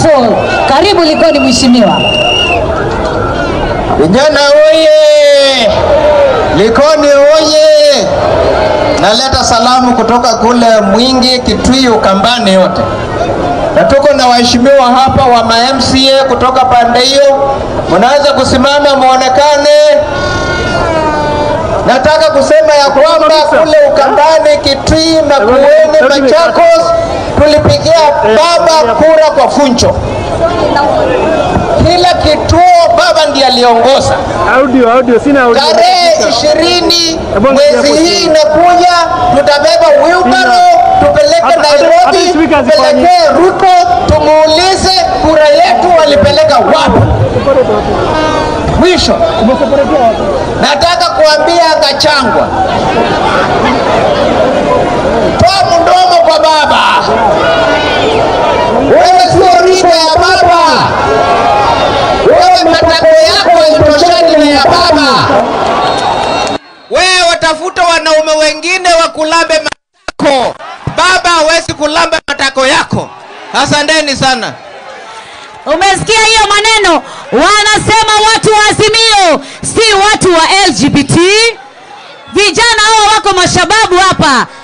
wonderful. Karibu Likoni mheshimiwa. Vijana oye! Likoni oye! Naleta salamu kutoka kule Mwingi, Kitui, Ukambani yote. Na tuko na waheshimiwa hapa wa MCA kutoka pande hiyo. Mnaweza kusimama muonekane. Nataka kusema ya kwamba kule Ukambani, Kitui, Makueni, Machakos tulipigia baba kura kwa funcho. Kila kituo baba ndiye aliongoza. Audio sina audio. Tarehe 20 mwezi hii inakuja, tutabeba wheelbarrow tupeleke Nairobi, tupeleke Ruto, tumuulize kura yetu walipeleka wapi. Mwisho nataka kuambia Gachagua, toa mdomo kwa baba. Wewe sio rika ya baba. Wewe matako yako haitoshani na ya baba. Wewe watafuta wanaume wengine wakulambe matako. Baba hawezi kulamba matako yako. Asanteni sana. Umesikia hiyo maneno? Wanasema watu wa Azimio si watu wa LGBT. Vijana hao wako mashababu hapa.